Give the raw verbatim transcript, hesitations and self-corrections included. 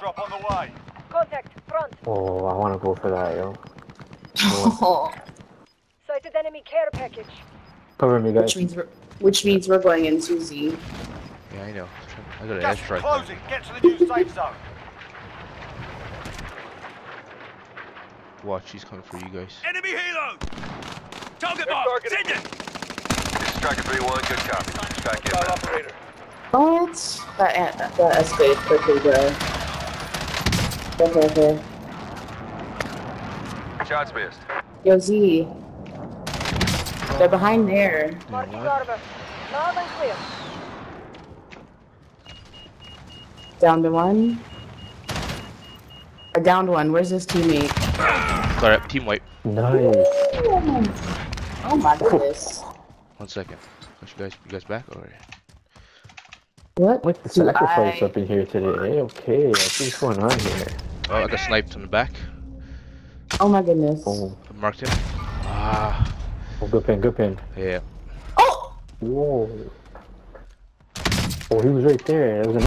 Airdrop on the way. Contact, front. Oh, I want to go for that, yo. Sighted enemy care package. Cover me, guys. Which means we're, which means we're going in Susie. Yeah, I know. I got an Gas airstrike. closing. Get to the new safe zone. Watch, he's coming for you guys. Enemy helo. Target mark. Send it. This is Striker three one. Good copy. Back in. Operator. What? That, that escalated quickly, bro. Okay, okay. Shots missed. Yo, Z. They're behind there. Marking Garber. Loud and clear. Down to one. I downed one. Where's his teammate? Got it. Team wipe. Nice. Oh my goodness. One second. Got you guys, you guys back already? What? Like the Do sacrifice I... up in here today. Okay, I see what's going on here. Oh, I got sniped on the back. Oh my goodness. Oh, I marked him. Ah. oh good pin, good pin. Yeah. Oh! Whoa. Oh, he was right there. There was